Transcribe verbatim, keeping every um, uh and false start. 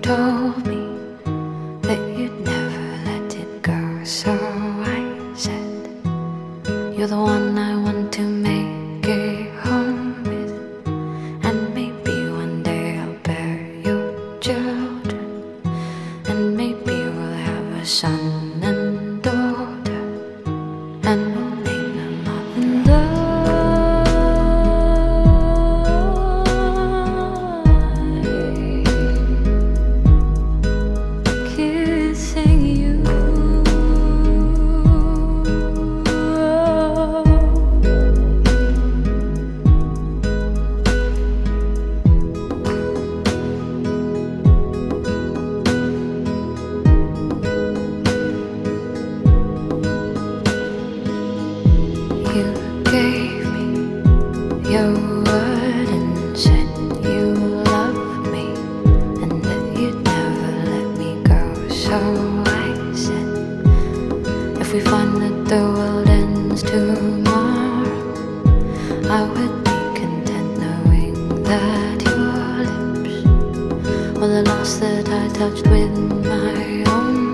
told me that you'd never let it go. So I said, you're the one I want to make a home with, and maybe one day I'll bear your children, and maybe we'll have a son and daughter, and we'll name them after us. You gave me your word and said you loved me, and that you'd never let me go. So I said, if we find that the world ends tomorrow, I would be content knowing that your lips were the last that I touched with my own.